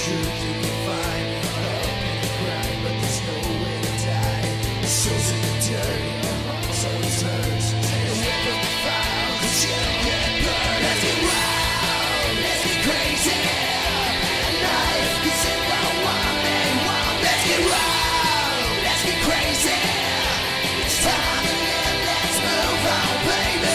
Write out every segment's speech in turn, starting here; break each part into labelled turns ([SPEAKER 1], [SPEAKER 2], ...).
[SPEAKER 1] truth you can find up in the grind, but there's nowhere to die. The soul's in the dirt, your heart's always hurts. And whip up the fire, 'cause you don't get burned. Let's get wild, let's get crazy. Life is in the one they want. Let's get wild, let's get crazy. It's time to live, let's move on, baby.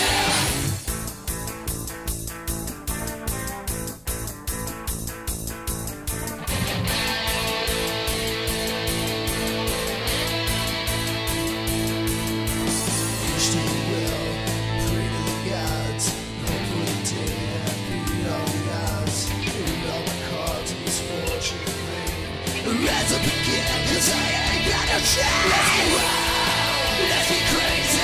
[SPEAKER 1] Rise up again, 'cause I ain't got no chance. Let's get wild, let's get crazy.